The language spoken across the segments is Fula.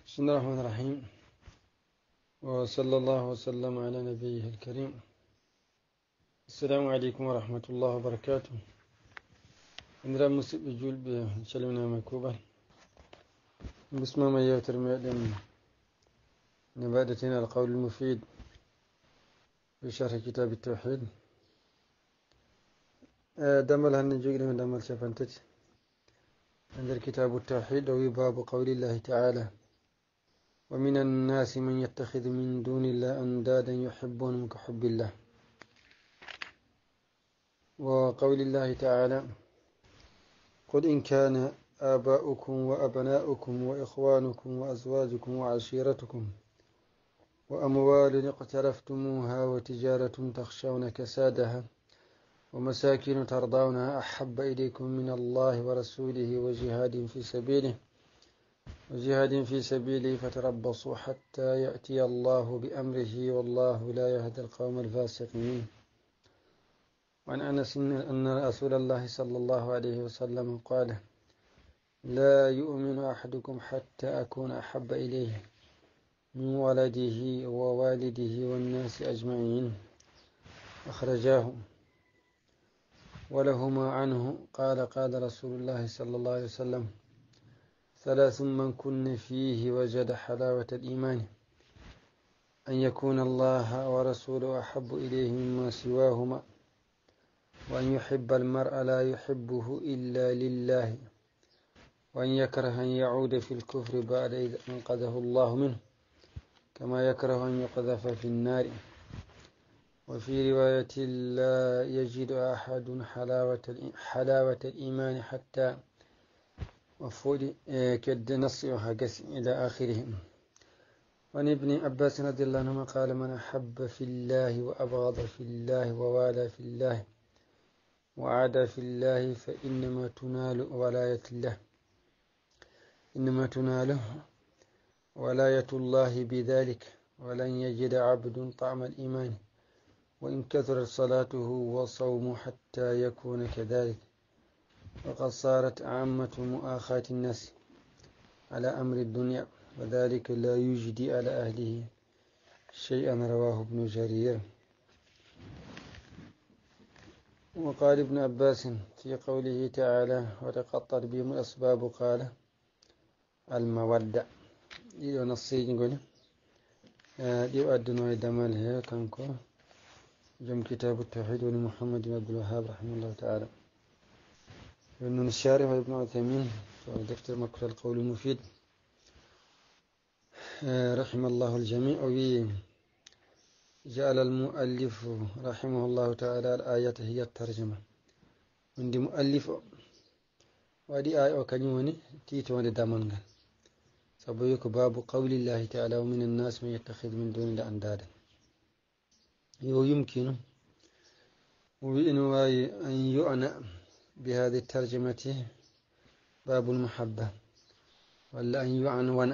بسم الله الرحمن الرحيم وصلى الله وسلم على نبيه الكريم. السلام عليكم ورحمة الله وبركاته. إنرا مسيب جول بشلمنا مكوبا بسم ما يوتر معلم نبادتنا القول المفيد في شرح كتاب التوحيد. دمل هنجيك من دمل شفنتج عند كتاب التوحيد وباب قول الله تعالى: ومن الناس من يتخذ من دون الله أندادا يحبونهم كحب الله. وقول الله تعالى: قل إن كان آباؤكم وأبناؤكم وإخوانكم وأزواجكم وعشيرتكم وأموال اقترفتموها وتجارة تخشون كسادها ومساكن ترضونها أحب إليكم من الله ورسوله وجهاد في سبيله فتربصوا حتى يأتي الله بأمره والله لا يهدي القوم الفاسقين. وعن أنس أن رسول الله صلى الله عليه وسلم قال: لا يؤمن أحدكم حتى أكون أحب إليه من ولده ووالده والناس أجمعين. أخرجاه. ولهما عنه قال: قال رسول الله صلى الله عليه وسلم: ثلاث من كن فيه وجد حلاوة الإيمان: أن يكون الله ورسوله أحب إليه مما سواهما، وأن يحب المرء لا يحبه إلا لله، وأن يكره أن يعود في الكفر بعد إذ أنقذه الله منه، كما يكره أن يقذف في النار. وفي رواية: لا يجد أحد حلاوة الإيمان حتى وفود كد نصيحة إلى آخرهم. وعن ابن عباس رضي الله عنهما قال: من أحب في الله وأبغض في الله ووالى في الله وعادى في الله فإنما تنال ولاية الله، إنما تناله ولاية الله بذلك، ولن يجد عبد طعم الإيمان وإن كثرت صلاته وصومه حتى يكون كذلك. وقد صارت عامة مؤاخاة الناس على أمر الدنيا، وذلك لا يجدي على أهله شيئا. رواه ابن جرير. وقال ابن عباس في قوله تعالى: وتقطر بهم الأسباب قال: المودة. إذا نصيج نقول ديو أدنى دمال هي كانكو جم كتاب التوحيد ولمحمد بن عبد الوهاب رحمه الله تعالى. ابن الشارح وابن عثيمين دفتر مكتب القول المفيد رحم الله الجميع. وجعل المؤلف رحمه الله تعالى الآية هي الترجمة من دي مؤلف، ودي آية وكنيوني تيتو ودي دامنغا سبويك باب قول الله تعالى: ومن الناس من يتخذ من دون الله أندادا. ويمكن أن يعنى بهذه الترجمة باب المحبة، ولا أن يعنون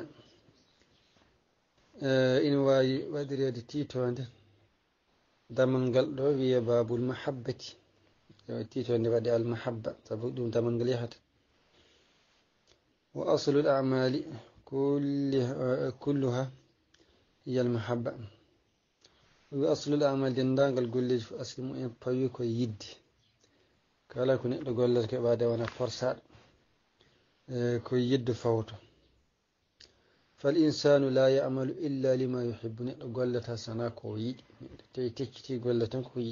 إن واي ودري هذه تيتو عند دمنغل وهي باب المحبة. تيتو عند بدأ المحبة تبدو دمنغل يحت. وأصل الأعمال كلها هي المحبة. وأصل الأعمال دندانغل قلج أصل مؤمن بيوكو يد كلا كن يقول لك بعد وانا فرصة كو يد فوت. فالإنسان لا يعمل إلا لما يحب. نقول لك سنا كويد تيتي يقول لك كويد،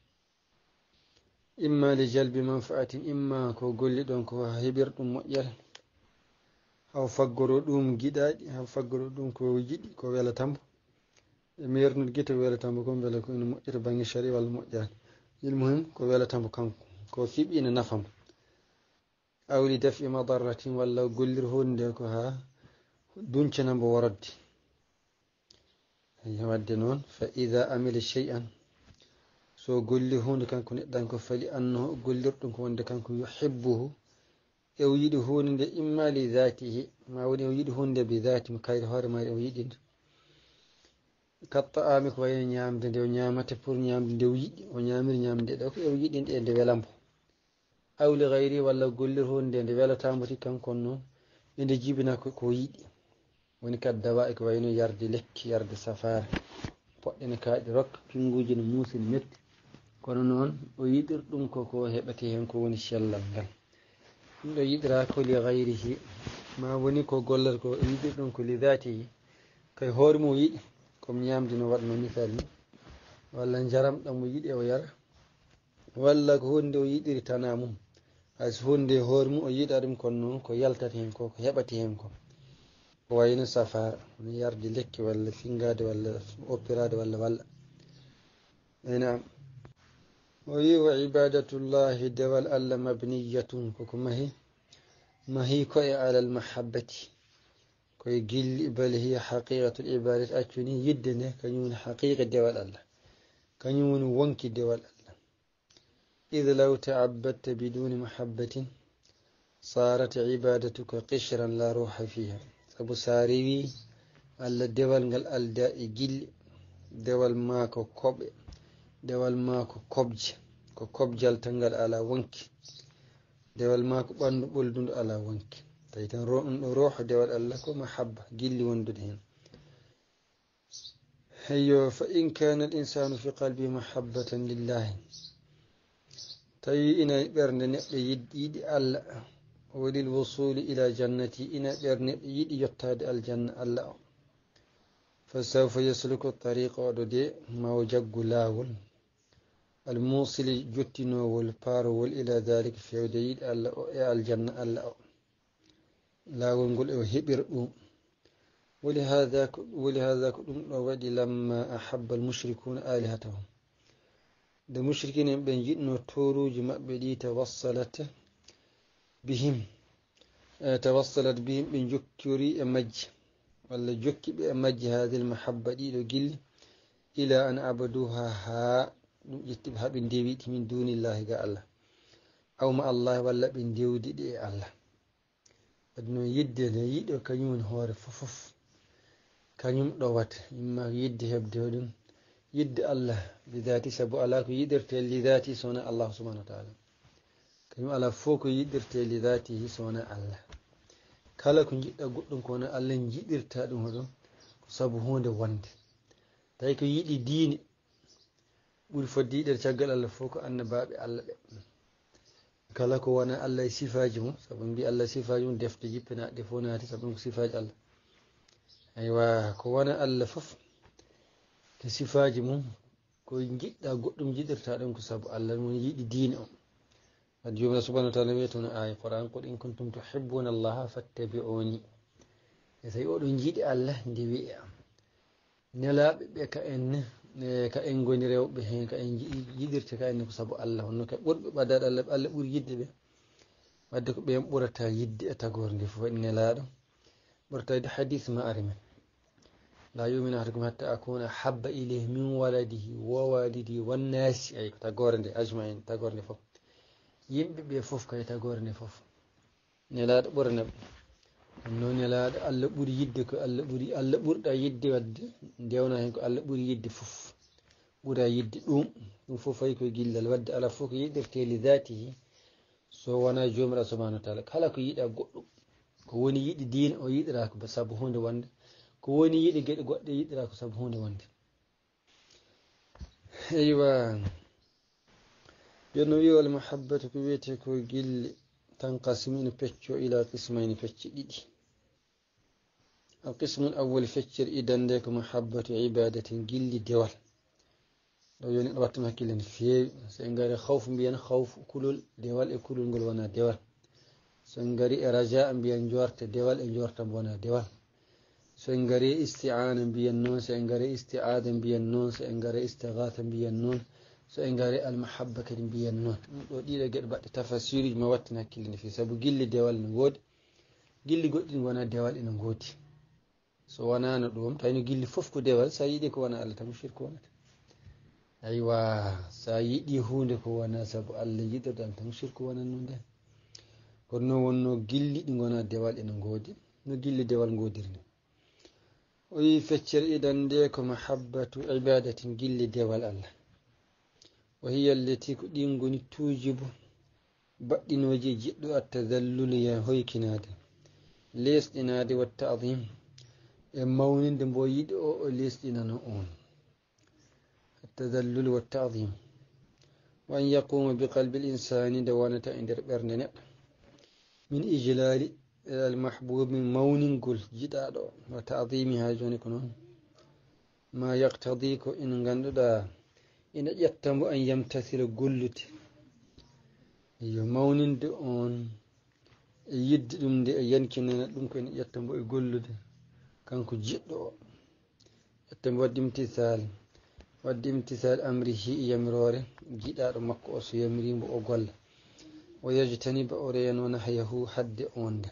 إما لجلب منفعة، إما كو قول دون كو هبر دم مؤير، أو فقروا دوم جداد، أو فقروا دوم كو يد كو ولا تامب مير نجيت ولا تامب كم ولا كو مؤير بني شري ولا مؤير. المهم كو ولا تامب كم كو فيب إن نفهم، أو لدفع مضرة ولا قول هون ديكو ها دونشنا بورد هي ودنون. فإذا عمل شيئا سو قول هون كان كن دانكو فلأنه قول هون كان كن يحبه أو يدهون إما لذاته ما ودي يدهون بذاته مكاير هار ما يدين كالطعام كوي نيام دي ونيامة بور نيام دي ونيامر نيام دي أو يدين دي ولامبو، أو لغيره ولا قول هون دي ولا تامتي كان كنون إن جيبنا كويد woni kadi dawa ko wayno yarde lekki yarde safare poɗɗene kaaɗi rokka pinguji no muusi no metti kono noon o yiɗir ɗum koko heɓete hen ko woni sellal ngal ɗum ɗo yiɗira ko li gayrihi ma woni ko gollata ko yiɗir ɗum ko li datihi kay hoore mum o yiɗi comme ñamde no waɗno misal ni walla jaram ɗam o yiɗi o yara walla ko hunde o yiɗiri tana mum hayso hunde hoore mum o yiɗa ɗum kono noon ko yaltata hen ko heɓate hen ko wayno safara no yarde lekki walla fingade walla oppirade walla ena o wi wa ibadatullahi dewal allah mabniyatun koko mahi koye alal mahabbati koye gilli bal hiya haqiqatul ibadati accuni yidde nde kañum woni haqiqa dewal allah kañum woni wonki dewal allah id law ta'abbadta biduni mahabbatin sarat ibadatuka qishran la ruha fiha sabu sa rewi allah dewal ngal alda e gilli dewal ma ko koɓe dewal ma ko kobje ko kobjal tan ngal ala wonki dewal ma ko ɓandu ɓoldudu ala wonki tawi tan ɗum ɗo roho dewal allah ko mahabba gilli wondude hen eyyo fa in kana al insanu fi qalbi mahabbatan lillahi tawi ina ɓernde neɗɗo yiɗi allah walil wusuli ila jannati ina ɓernde neɗɗo yiɗi yottade aljanna allah o fa sawfa yasluku tariqa oɗo de mawo jaggu lawol almusili jottinowol parowol ila dalik fewde yiɗi allah o e aljanna allah o lawol ngol o heɓir ɗum wali hada ko ɗum ɗo waɗi lamma ahabba almushrikuna alihatahum nde mushrikina en ɓen jiɗno toruji maɓɓe ɗi tawassalat bihim ɓe jokkori e majji walla jokki ɓe e majji hadil mahabba ɗiɗo gilli ila an abaduha ha ɗum ƴettiɓe haɓe ndewiɗi min dunillahi ga allah awma allah walla ɓe ndewdiɗi e allah wadde noon yidde nde yiɗo kañum woni hoore fofof kañum ɗowata imma yidde heɓde hoɗum yidde allah lidati sabu ala ko yiɗirte lidati sowona allahu subhanahu wa taala kañum ala fof ko yiɗirte lidatihi sowona allah kala ko jiɗɗa goɗɗum ko wona allah jiɗirta ɗum hoɗum ko sabu hunde wonde tawi ko yiɗi diine ɓuri fodde yiɗere caggal allah fof ko annabaɓe allah ɓe kala ko wona allah e sifaji mum sabu mbi allah sifaji mum defte jippinaɗe fof naati sabu ɗum ko sifaji allah aywa ko wona allah fof ko sifaji mum ko jiɗɗa goɗɗum jiɗirta ɗum ko sabu allah ɗum yiɗi diine o wadde jomiraɗo subhanahu wa taala wiya toon aya qur'an qul in kuntum tuhibbuna allaha fattabi'uni e tawi oɗon jiiɗi allah ndewi e am nelaɓe ɓe ka en goni rewɓe hen ka en jiɗirte ka enne ko sabu allah honno ka ɓurɓe ɓaddaɗe allah ɓuuri yidde ɓe wadde ko ɓen ɓurata yidde e tagore nde fof waɗi nelaɗo ɓurtade hadith ma ari men la yuminu ahadukum hatta akuna habba ilayhi min waladihi wa walidihi wannasi ay ko tagore nde ajmain tagore nde fof yimɓe ɓe fof kay tagore nde fof nelaɗo ɓuranaɓe ɗum noon nelaɗo allah ɓuuri yidde ko allah ɓurɗa yidde wadde ndewna hen ko allah ɓuuri yidde fof ɓuura yidde ɗum fof fayi koye gillal wadde ala fof ko yiɗirte li datihi so wona jomiraɗo subhanahu wa taala kala ko yiɗa goɗɗum ko woni yiɗi diine o yiɗira ko sabu hunde wonde ko woni yiɗi gueɗe goɗɗe yiɗira ko sabu hunde wonde eywa jonno wi wal mahabbatu ko wiyete ko gilli tanqasimu ina pecco ila qismayni pecce ɗiɗi القسم الأول فكر إذن ديك محبة عبادة جل دول لو يوني وقت ما كلن في سنغاري خوف بيان خوف كل دول كل نقول وانا دول سنغاري رجاء بيان جورت دول جورت وانا دول سنغاري استعانة بيان نون سنغاري استعادة بيان نون سنغاري استغاثة بيان نون سنغاري المحبة كريم بيان نون ودي لقد بعد تفسير ما وقتنا كلن في سبب جل دول نقول جل قد وانا دول نقولي so wonano ɗum tawino gilli fof ko dewal sa yiiɗi ko wona allah tan shirku wonata aywa sa yiiɗi hunde ko wona sabu allah yiɗirɗam tan shirku wonan non nden kono noon wonno gilli ɗi gona dewal ene goodi no gilli dewal godirni o wi feccere idan nde ko mahabbatu ibadatin gilli dewal allah wa hiya allati ko ɗin goni tujibu baɗɗinoji jiɗɗo attadallulu ya hoykinade lesɗinade wa ta'zim e mawninde mbo yiɗi o lesɗinano on التذلل والتعظيم وأن يقوم بقلب الإنسان دوانة عند برننة من إجلال المحبوب من مون قل جداد وتعظيمها جونكنون ما يقتضيك إن غنددا إن يتم أن يمتثل قلت مون دون يد دم دي ينكننا دمكن يتم قلت كانكو جدو يتم waddi imtisal amrihi yamirore giɗaɗo makko o so yamirimo o golla o yajtaniba o reeno nahyahu hadde onde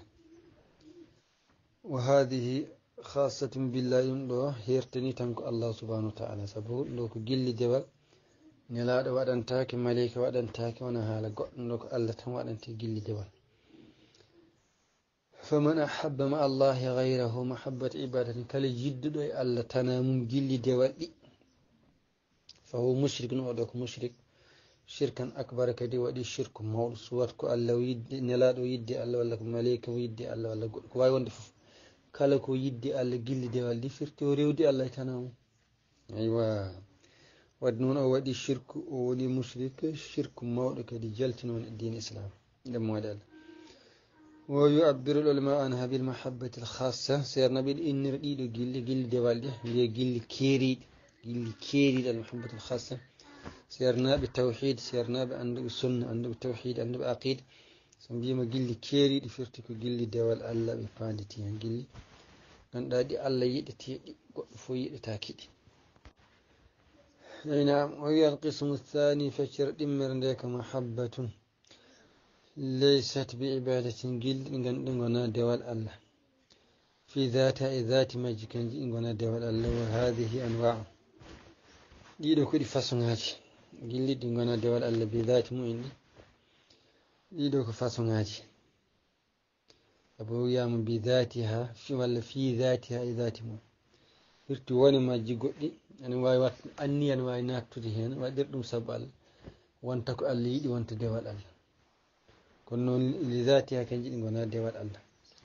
wa hadihi khasatun billahi ɗum ɗo hertani tan ko allah subhanahu wa ta'ala sabu ɗo ko gilli dewal nelaɗo waɗantake malaika waɗantake wona haala goɗɗum ɗo ko allah tan waɗante gilli dewal faman ahabba ma allahi ghayrahu mahabbata ibadatin kala jidduɗo e allah tana mum gilli dewal ɗi فهو مشرك نودك مشرك شركا أكبر كدي ودي شرك مول سوات كو الله يدي نلادو يدي الله ولا ملائكة يدي الله ولا كواي وند كلا كو يدي الله جل دي والدي فرتي وريودي الله تناو أيوة ودنون أو ودي شرك ودي مشرك شرك مول كدي جلتنا من الدين الإسلام لما دال ويعبر العلماء عنها بالمحبة الخاصة سير نبي إن رديدو جل دي والدي جل كيريد اللي كيري المحبة الخاصة سيرنا بالتوحيد سيرنا عندك السنة عندك التوحيد عندك عقيد سنبيما قلي كيري لفرتك قلي دوال الله بفاندتي قلي عند دي الله يدتي فوي تاكيد نعم وهي القسم الثاني فشر دمر ذاك محبة ليست بعبادة قل عندنا دوال الله في ذات ماجيك عندنا دوال الله وهذه أنواع ɗiɗo kodi façonŋaji gilliɗi gona dewal allah be dhati mu'in ɗiɗo ko façonŋaji abo wiyama bi dhatiha fi walla fi dhatiha e dhati mum firti woni majji goɗɗi ene wawi wat anni ene wawi nattude hen waɗir ɗum sabu allah wonta ko allah yiɗi wonta dewal allah kono noon li dhatiha kanji ɗi gona dewal allah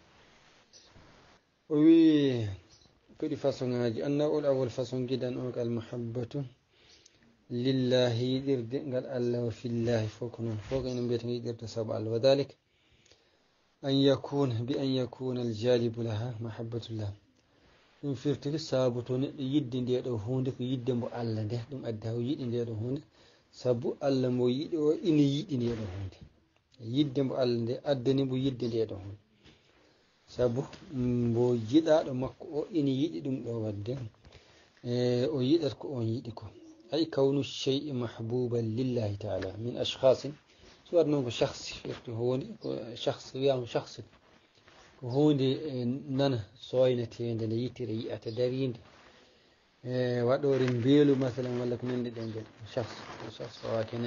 o wi kodi façonŋaji annawol awol façon gidan o al mahabbatu lillahi yiɗirde ngal allah wa fillahi fof ko noon fof enen mbiyata yiɗirde sabu allah wa dhalik an yakuna bi an yakuna aljalibu laha mahabbatullah ɗum firtiki sabu to neɗɗo yidde nde ɗo hunde ko yidde mbo allah nde ɗum addi haw yiɗi nde ɗo hunde sabu allah mo yiɗi o ina yiɗi nde ɗo hunde yidde mbo allah nde addani mbo yidde nde ɗo hunde sabu mbo jiɗaɗo makko o ina yiɗi ɗum ɗo wadde o yiɗat ko on yiɗi ko أي كون الشيء محبوبا لله تعالى من أشخاص سواء من شخص هوني شخص ويام شخص هوني نانا سوينتي عندنا يتري أتدارين ودور بيلو مثلا ولا كمان عندنا شخص واكن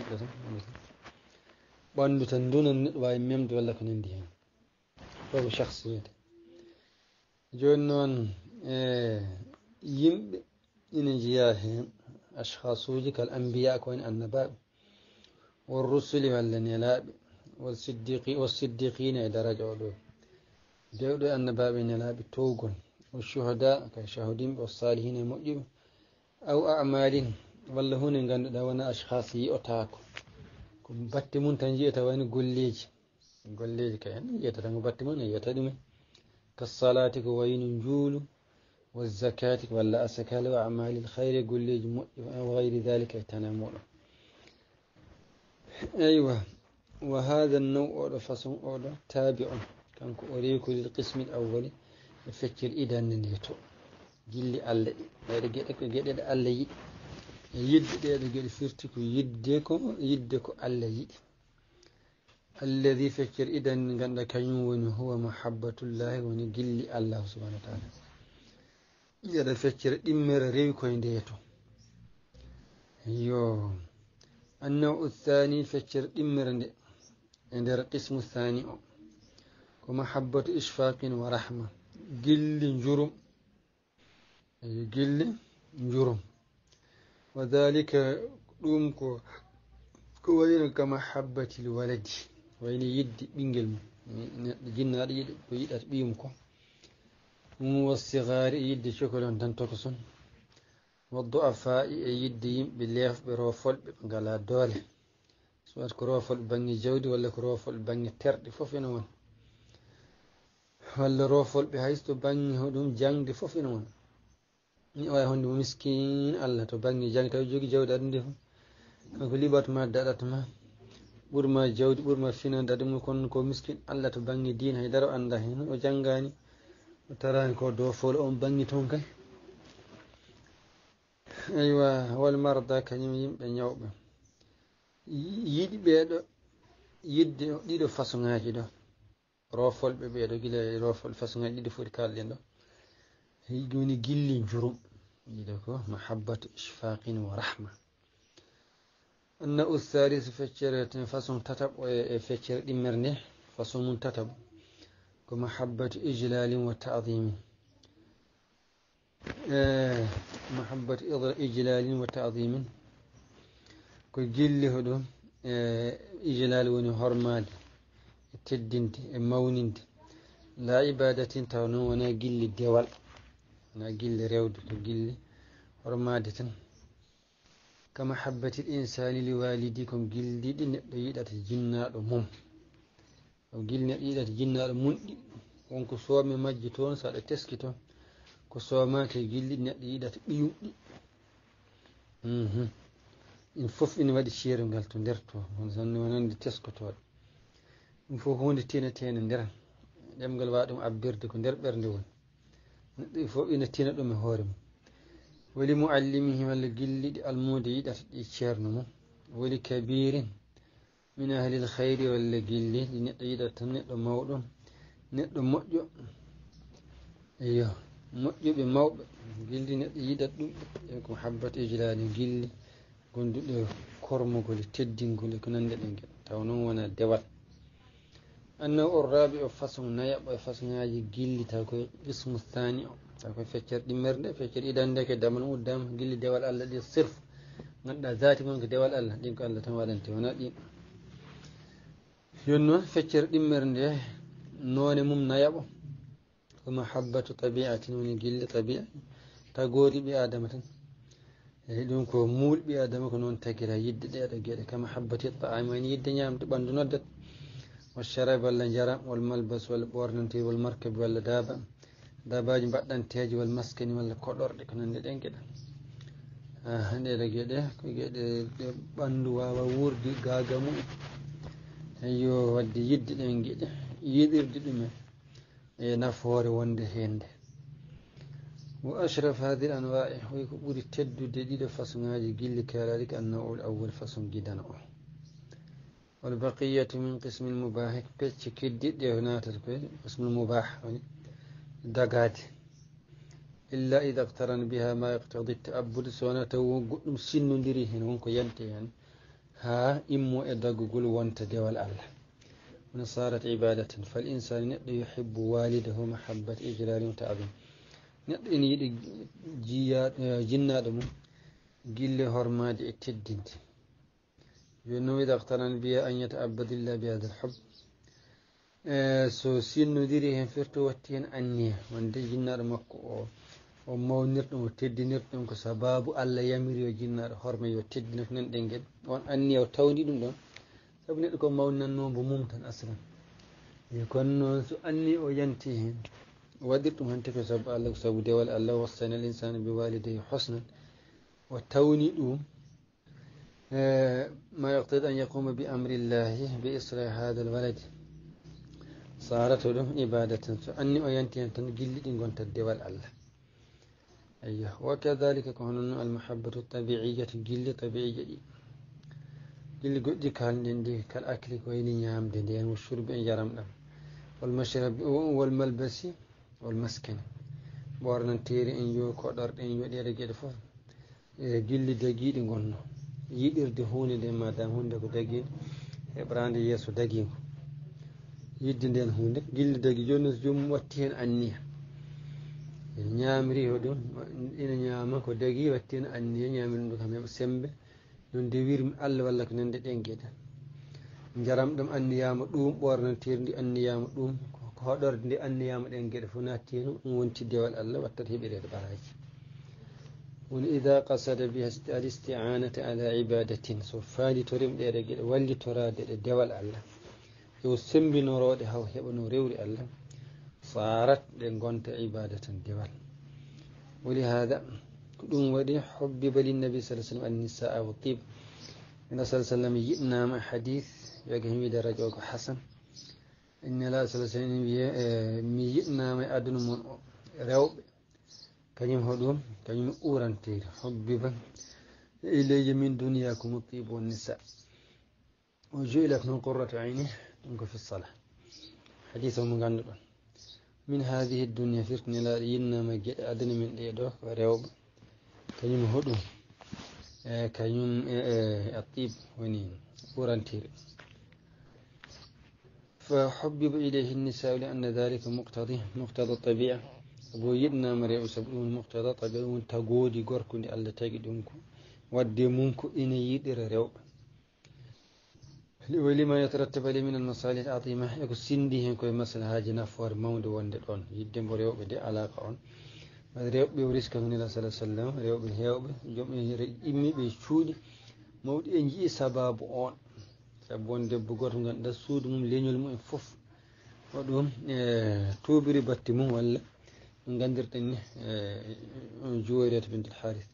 بندو تندون واي ميمد ولا كمان عندنا هو شخص جونون يم إن جياهم أشخاص كالأنبياء كون النباب والرسل والنيلاب والصديقين درجة ودول دول النباب نيلاب توغل والشهداء كشهودين والصالحين مؤجب أو أعمال والله هنا عند دوانا أشخاص يؤتاكو كم باتمون تنجي توين قليج كأن يتتنو باتمون يتدمي كالصلاة كوين جول والزكاة ولا أسكال وأعمال الخير يقول لي وغير ذلك يتنامون أيوة وهذا النوع فصل أولا تابع كان أريك للقسم الأول يفكر إذا نيته جل الله يرجع الله يد فرتك يدك الله يد الذي فكر إذا كان هو محبة الله ونجل الله سبحانه وتعالى يدا فكر إمر ريكو ينديتو النوع الثاني فكر إمر عند القسم الثاني ومحبة إشفاق ورحمة جل جرم وذلك دومكو كوين كمحبة الولد وين يد بينجل جنة يد بيمكو والصغار يدي شكرا تنتقصن والضعفاء يدي بالليف بروفل قال دولة سواء كروفل بني جودي ولا كروفل بني ترد فوفينون ولا روفل بحيث بني هدوم جنگ فوفينون ni o honde miskin Allah to bangi jang taw jogi jawdi adunde fu kanko libatuma daɗatuma ɓurma jawdi ɓurma finande adum kon ko miskin Allah to bangi dina haydara o anda hen o jangani o tarani ko do fol on bangi ton kay aywa wal marda kañum yimɓe ñawɓe yiɗi ɓeeɗo yidde ɗiɗo façon ŋaji ɗo rofolɓe ɓeeɗo gila rofol façon ŋaji ɗiɗi foti kalɗen ɗo woni gilli jurum yiɗo ko mahabbatu ishfaqin wa rahma anna ustaris feccere façon tatab e feccere ɗimmere nde façon mum tatab ko mahabbatu ijlalin wa ta'zimin mahabbatu ijlalin wa ta'zimin ko gilli hoɗum ijlal woni hormade e teddinde e mawninde la ibadatin taw noon wona gilli dewal wona gilli rewde ko gilli hormade tan kama habbati l-insani li walidi kom gilliɗi neɗɗo yiɗata jinnaɗo mum o gilli neɗɗo yiɗata jinnaɗo munɗi wonko soome majji toon saɗa teski toon ko soomake gilliɗi neɗɗo yiɗata ɓiyumɗi in fof ina waɗi ceerugal to nder to wonande teskotoɗe ɗum fof hunde tinatene nder ɗemgal waɗa ɗum abbirde ko nder ɓernde woni neɗɗo fof ina tina ɗum e hoore mum woli muallimihi walla gilliɗi almude yiɗata ɗi ceerno mum woli kabirin min ahlil hayri walla gilliɗi neɗɗo yiɗata tan neɗɗo mawɗo neɗɗo moƴƴo eyo moƴƴuɓe mawɓe gilli neɗɗo yiɗat ɗum ko habbata ijlani gilli gonduɗe kormugol teddingol e ko nande ɗen gueɗe taw noon wona dewal annahu o rabi o façon nayaɓo e façon ŋaji gilli taw koye ismu thani o taw koye feccere ɗimmere nde feccere idande ke damal uddama gilli dewal Allah ɗi sirf ganduɗa zati mon ko dewal Allah ɗin ko Allah tan waɗante wona ɗin yon noon feccere ɗimmere nde none mum nayaɓo ko mahabbatu tabi'atin woni gilli tabi'a tagori ɓi adama tan eyi ɗum ko muul ɓi adama ko noon tagira yidde ɗeɗo gueɗe ka mahabbati ta'ami wayno yidde ñamde ɓandu noddat والشراب ولا جرى والملبس والبورنتي والمركب ولا دابة داباج مبادنتاج والمسكن ولا كودور دي كنان دي دنجد هندي لا جيده كو جيده باندو واوا وردي غاغامو ايو ودي يدي دن جيده يديردي دum e nafoore wonde hende واشرف هذه الانواع ويكو بودي تدده ديده فاصوناجي جيل كالالك النوع الاول فاصون جدان والبقية من قسم المباح بيتش كدي هناك قسم المباح دقات إلا إذا اقترن بها ما يقتضي التأبد سوانا توقع سن دريهن ونكو ينتهي يعني ها إمو إدق قل وانت دوال الله ونصارت عبادة فالإنسان يحب والده محبة إجلال وتعظيم إن يدي جنات قل هرماد التدنت ينو إذا اقترن بها أن يتعبد الله بهذا الحب سو سن دريهن فرتو واتين أنيه وانده جنات مكو o mawnirɗum o teddinirɗum ko sababu Allah yamiri o jinnaɗo horma yo teddinat nan ɗen gueɗe on anni o tawdi ɗum ɗon sabu neɗɗo ko mawnannomo mum tan aslan kono noon so anni o yanti hen o waɗir ɗum hante ko sabu Allah ko sabu dewal Allah wassana l insana bi walidayhi husnan o tawni ɗum ma yaqtadi an yaquma bi amri llahi bi islah hada al walad sarata ɗum ibadatan so anni o yanti hen tan gilli ɗi gonta dewal Allah أيه وكذلك كون المحبة الطبيعية جل طبيعية جل قد كان عندي كالأكل كوين يام دين والشرب إن جرم والمشرب والملبس والمسكن بورنا تيري إن يو كودر إن يو دير جدفو جل دقيق نقولنا يدير دهون دي ما دام هون دكو دقيق براند يسو دقيق يدين هون جل دقيق جونس جم واتين أنيه ñamri ho ɗum ina ñama ko dagui wattina anniya ñamri ɗum kam heɓa sembe non de wirmi Allah walla ko nande ɗen gueɗe jaram ɗum anniyama ɗum ɓornantirdi anniyama ɗum ko hoɗorde nde anniyama ɗen gueɗe fof natti hen ɗum wonti dewal Allah wattat heɓirede ɓaraji woni ida qasada biha al isti'anata ala ibadatin so faalitorima ɗeɗe gueɗe wallitorade ɗe dewal Allah yo sembinoroɗe haw heɓano rewri Allah sarat ɗe gonta ibadatan dewal woli hada ko ɗum waɗi hubbiba linnabi sallallahu alaihi wasallam an-nisaa wa tib ina sallallahu alaihi wasallam yiɗnama hadith yoga himide radio ko hasan inna la sallallahu alaihi wasallam wiye mi yiɗnama e aduna mon o rewɓe kañum hoɗum kañum urantede hubbiba ilayya min duniyakum at-tib wan nisa wa ju'ilat min qurrati ayni ɗum ko fi salah hadith o mo ganduɗon min hadihi dunya firtinelaɗo yinnama gueɗe aduna min ɗeɗo ko rewɓe kañum hoɗum kañum atib woni ɓurantire fa hubbiba ilayhi nisau li anna dhalika muqtada tabia abo yiɗnama rewɓe saabu ɗum muqtada tabia ɗum woni tagodi gorko nde Allah tagui ɗum ko wadde mum ko ina yiɗira rewɓe ولما يترتب عليه من المصالح العظيمة يكو سندي هن كوي مثلا هاجي نفور مود وند دون يدم ريوب دي علاقة on ريوب بي وريسك من الله صلى الله عليه وسلم ريوب هيوب جوم إمي بي شود مود إنجي سبب on sabu wonde debbo goto ganduɗa suudu mum leñol mum fof waɗum tobiri batti mum walla ɗum gandirɗen ni Juwayriyata bint al-Harith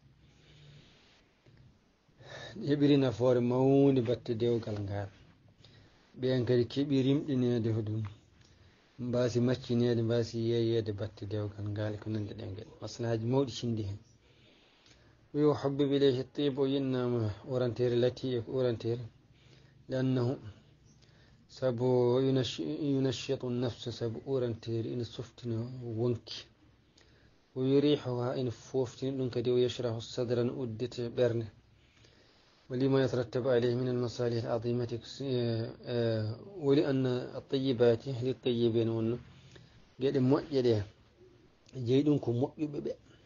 heɓiri nafoore mawde batte dewgal ngal ɓen kadi keeɓi rimɗinede hoɗum mbasi maccinede mbasi yeyede batte dewgal ngal ko nande ɗen gueɗe maslahaji mawɗi cindi hen wi habbiba ilayhi at-tib o yinnama urantere lati e ko urantere liannahu sabu yunashitu an-nafsa sabu urantere ina softina wonki o yurihuha ina foftini ɗum kadi o yashrahu sadran uddete ɓernde ولما يترتب عليه من المصالح العظيمة ولأن الطيبات للطيبين ون قد مؤيده جيدكم مؤيب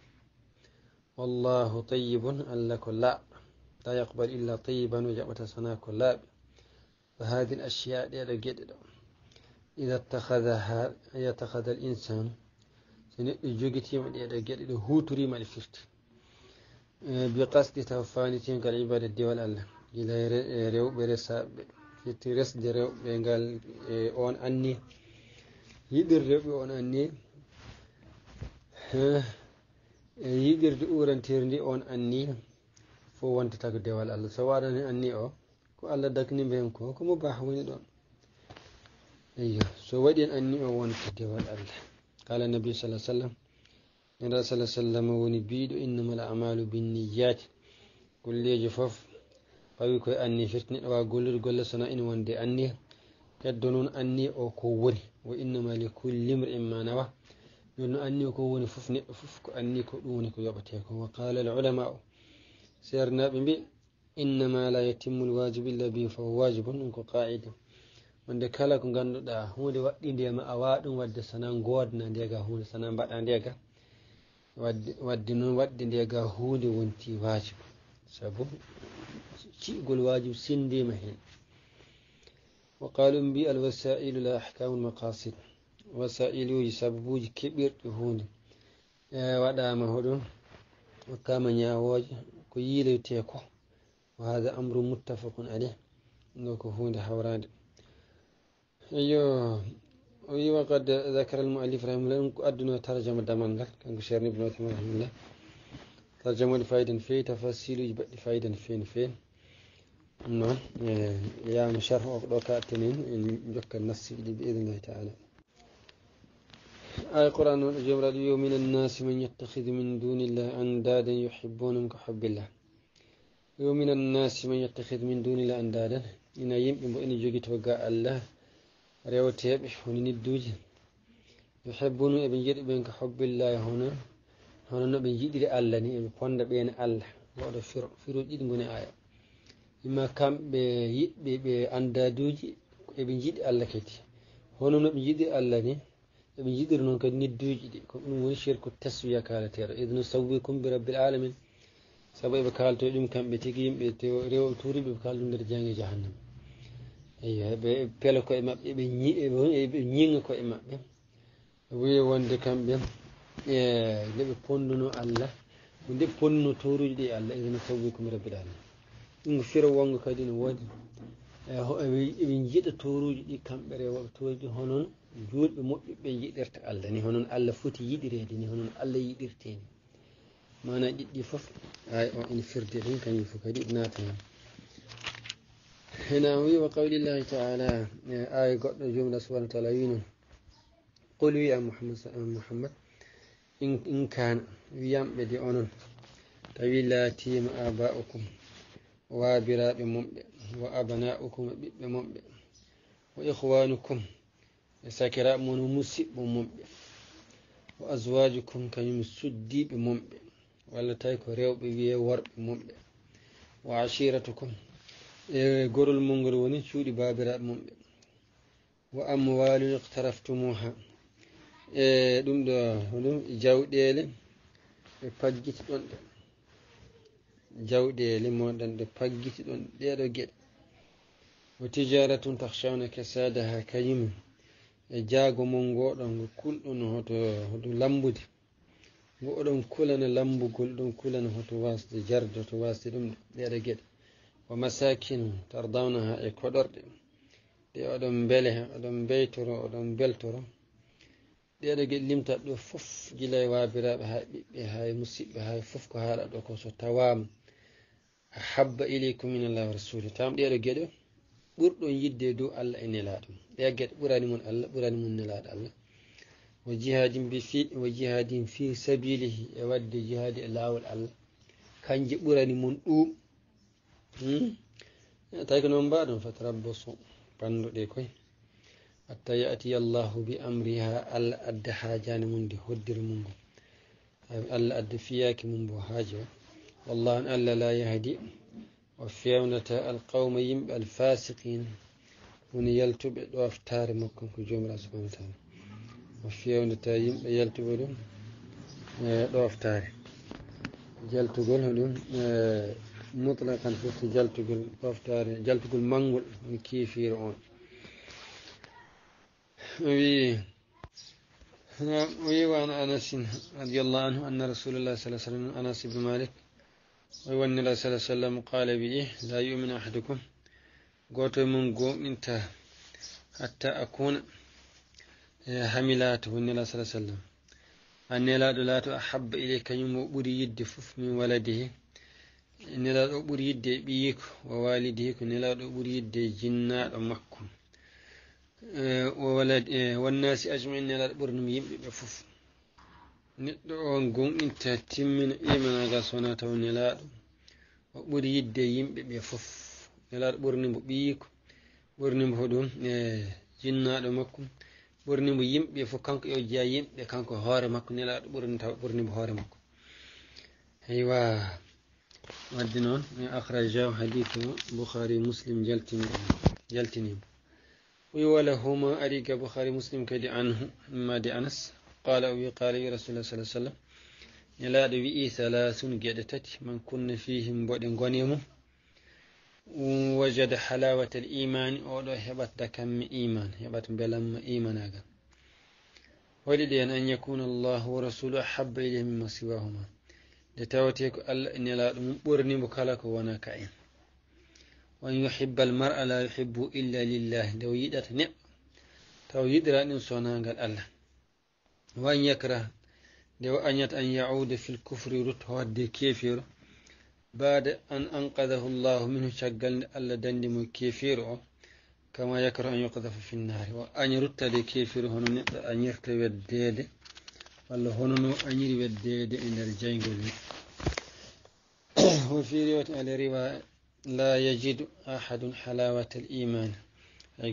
والله طيب ألا لا يقبل إلا طيبا وجابت سناك لا فهذه الأشياء قد إذا يتخذ الإنسان سنجوجتي من قد هوتري ما الفرت بقصد توفانيتين كالعبادة ديوال الله إلى ريو برسا في رس دريو بنقال أون أني يدر ريو أون أني يدر دوران تيرني أون أني فو وانت تاك ديوال الله سواء أني أو كو الله دكني بهم كو مباح وين دون أيوه سوادين أني أو وانت ديوال الله قال النبي صلى الله عليه وسلم النبي صلى الله عليه وسلم ونبيد إنما الأعمال بالنيات كل يجفف قوي كوي أني فتني وقول سنا إن وندي أني كدنون أني أو كوني وإنما لكل امرئ ما نوى يقول أني كوني ففني ففك أني كوني كيابتيك وقال العلماء سيرنا بي إنما لا يتم الواجب إلا به فهو واجب إنكو قاعدة wande kala ko ganduɗa hunde waɗɗinde ma a waɗum wadde sana godna ndega hunde sana mbaɗa ndega wadde noon waɗde ndega hunde wonti wajibu sabu ci'gol wajibu sindima hen wa qalu bi alwasailu la ahkamu almaqasid wasailuji sababuji keɓirɗe hunde waɗama hoɗum wakkama ñawoje ko yiiloyte ko wa hada amru muttafaqun alayh ɗo ko hunde hawrande أيوه وقد ذكر المؤلف رحمه الله أدنى ترجمة دمانغال كان شيرني بن عثمان رحمه الله ترجمة لفايدة في تفاصيل يجب فايدة فين نعم يا مشرح وكاتنين جك النص بإذن الله تعالى آية القرآن الجملة اليوم من الناس من يتخذ من دون الله أندادا يحبونهم كحب الله يوم من الناس من يتخذ من دون الله أندادا إن يمكن أن يجي توقع الله rewteɓe woni nidduji yuhibbunu eɓe jiiɗi ɓen ko hubbillahi hono no ɓe jiɗiri Allah ni eɓe ponda ɓen Allah waɗo firuji ɗiɗi goni aya imma kamɓe yiɗɓe ɓe andaduji eɓe jiiɗi Allah kadi hono no ɓe jiɗiri Allah ni eɓe jiɗiri noon kadi nidduji ɗi ko ɗum woni shirku taswiya kalateɗo idh nusawwikum bi rabbil alamin saabu eɓe kalto ɗum kamɓe tigui yimɓe rewɓe turiɓe ɓe kalɗum nder jangi jahannam eyi ɓe pela koye maɓɓe eɓe ñiŋa koye maɓɓe wi wonde kamɓe leɓe ponnuno Allah nde ponno toruji ɗi Allah idana tawbikum rabbil alamin ɗum fira wongo kadi no woodi eɓe jiiɗa toruji ɗi kamɓe rewoɓe toruji honon julɓe moƴƴuɓe yiɗirta Allah ni honon Allah foti yiɗirede ni honon Allah yiɗirteni mana ɗiɗɗi foof ay o ene firde ɗum kañum fof kadi naata hen hena wi wa qawlillahi taala aya goɗɗo jomla subhanahu wa taala wi noon qul wiya Muhammad in kana wiyamɓe de onon tawi laatima aba'ukum waabiraɓe momɓe wa abana'ukum e ɓiɓɓe momɓe wa ihwanukum e sakiraɓe mon musidɓe momɓe wa azwajukum kañum suddiɓe momɓe walla tawi ko rewɓe wiye worɓe momɓe wa ashiratukum e gorol mol ngol woni cuuɗi babiraɓe momɓe wa amwalun iqtaraftumuha e ɗum ɗo hoɗum jawɗele ɓe paggiti ɗon ɗe jawɗele moɗon ɗe paggiti ɗon ɗeɗo gueɗe wa tijaratun takhshawna kasadaha kañum e jaago mon ngoɗon ngo kulɗon hoto lambude ngo oɗon kulana lambugol ɗon kulana hoto wasde jarde hoto wasde ɗum ɗeɗo gueɗe wa masakinu tardawnaha e koɗorɗe ɗe oɗon beele oɗon beytoro oɗon beltoro ɗeɗo gueɗe limtat ɗo fof gila e wabiraɓe ha ɓiɓɓe ha musidɓe ha fof ko haɗa ɗo ko so tawama habba ilaykum min Allah wa rasuli tam ɗeɗo gueɗe ɓurɗon yidde dow Allah e nelaɗo ɗe gueɗe ɓurani mon Allah ɓurani mon nelaɗo Allah wa jihadin fi sabilihi e wadde jihadi e lawol Allah kanje ɓurani mon ɗum tawi ko noon mbaɗon fatarabbasu panduɗe koye hatta ya'tiya Allahu bi amriha Allah adda haajani mum nde hoddiri mum ngo Allah adda fiyaki mum bo haaji o wallahu an Allah la yahdi o fewnata alqawma yimɓe alfasiqin woni yaltuɓe ɗoftare makko ko jomiraɗo subhanahu wa taala o fewnata yimɓe yaltuɓe ɗum ɗoftare jaltugol hoɗum mutlaqan fof to jaltugol ɗoftare jaltugol mangol woni kiifiro on ويوان أنس رضي الله عنه أن رسول الله صلى الله عليه وسلم أنس بن مالك ويوان الله صلى الله عليه وسلم قال به لا يؤمن أحدكم قوت من قومنت حتى أكون حملاته النبي صلى الله عليه وسلم أن لا أحب إليك يوم أبري يد فف من ولده إن لا أبري يد بيك ووالده إن لا أبري يد جنات أمكم والناس أجمعين لا برنم يمبي بفوف نتو غون انت تيمن ايمانا غا سوناتا ونلا بوري يدde yimbe be fof nela burni mo biiko burni mo hodum jinnaado makko burni mo yimbe fof kanko yo jiya yimbe kanko hoore makko nela burni taw burni mo hoore makko aywa waddi non akhrajahu hadithu bukhari muslim jaltini ولهما أريك بخاري مسلم كدي عنه ما دي أنس قال رسول الله صلى الله عليه وسلم يلا دوي ثلاث جدتت من كن فيهم بدن غنيمه وجد حلاوة الإيمان أو هبت دكم إيمان هبت بلم إيمان هذا ولدي أن يكون الله ورسوله أحب إليه مما سواهما لتوتيك إن لا برني بكالك وانا كائن وأن يحب المرء لا يحب إلا لله لو يدت نعم تو يدرى أن قال الله وأن يكره لو أن يعود في الكفر رتهد كيفير بعد أن أنقذه الله منه شغل الله دندم كيفير كما يكره أن يقذف في النار وأن يرد كيفير هنا أن يرتوي الديد والله هنا أن يرتوي الديد إن الجنجل وفي رواية لا يجد أحد حلاوة الإيمان هاي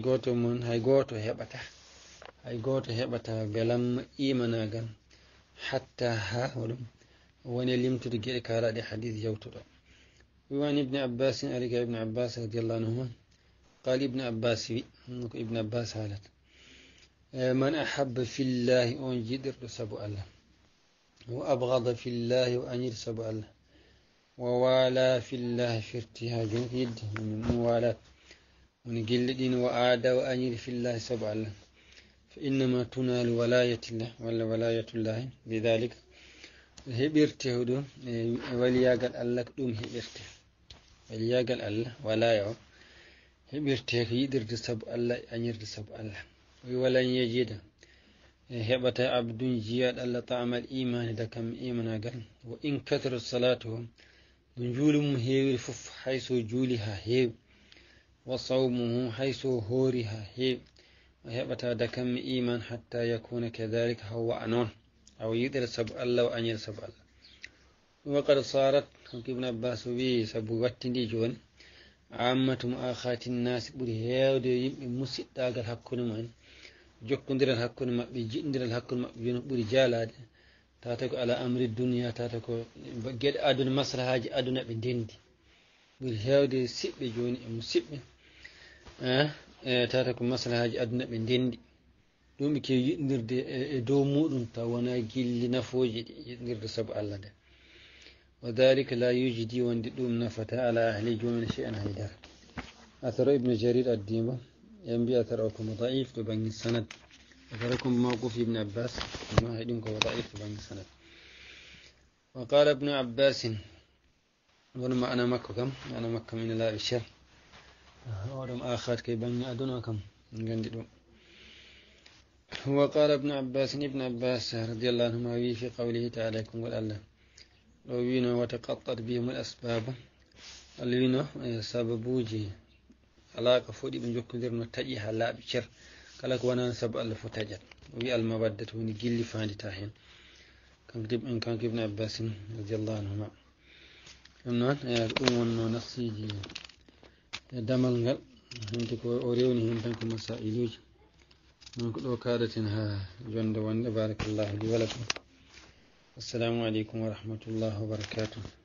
غوتو هبتا بلم إيمانا حتى ها ونلمت رجال كارا دي حديث يوتر وعن ابن عباس عليك ابن عباس رضي الله عنهما قال ابن عباس حالت من أحب في الله أنجدر سبو الله وأبغض في الله وأنجد سبو الله ووالى في الله في ارتهاج يد من موالاة من قل دين وآدى وأنير في الله سبع الله فإنما تنال ولاية الله ولا ولاية الله بذلك heɓirte ɗum waliyagal allah ko ɗum heɓirte waliyagal allah walaya o heɓirte ko yiɗirde sabu allah e añirde sabu allah wi walan yejida heɓata abdun jiyaɗo allah taamal imani dakam imanagal wo in kathara salatuhu no juuli mum heewiri fof hayso juuli ha heewi wa sawmuhu hayso hoori ha heewi o heɓata dakam iman hatta yakuna kadhalika hawa noon aw yiɗira sabu allah o añira sabu allah waqad sarat kanko ibne abbas wi sabu wattindi joni ammatum akhati nnasi ɓuuri heewde yimɓe musidɗagal hakkude mumen jokkodiral hakkude maɓɓe jiɗodiral hakkude maɓɓe joni ɓuuri jaalade tata ko ala amri duniya tata ko gueɗe aduna maslahaji aduna ɓe ndendi ɓuuri heewde siɓɓe joni e musidɓe tata ko maslahaji aduna ɓe ndendi ɗum ɓe kewi yiɗodirde e dow muɗum taw wona gilli nafoji ɗi yiɗodirde sabu allah nde wa dhalika la yujidi wonde ɗum nafata ala ahli jomum che'an haydara atharo ibnu jarir addimo e mbi athara o komo daif to banggue sanad athara komo mawquf ibne abbas ma heɗin ko daif to banggue sanad wa qala ibnu abbasin won ma'ana makko kam ma'ana makko min laaɓi cher oɗum akhat kay banggue aduna kam gandi ɗum وقال ابن عباس رضي الله عنهما في قوله تعالى كم قال الله لو وينو وتقطر بهم الأسباب الوينو سببوجي علاقة فودي بن جوكو درنا تجيها لا بشر كلاك وانا سبب الله فتجر وي المودة وني جيلي فاندي تاهين كان ابن عباس رضي الله عنهما أمنا أمون نصيجي دمال نغل هنتكو أوريوني هنتكو مسائلوج نقول وكادتها جند بارك الله لي ولكم السلام عليكم ورحمة الله وبركاته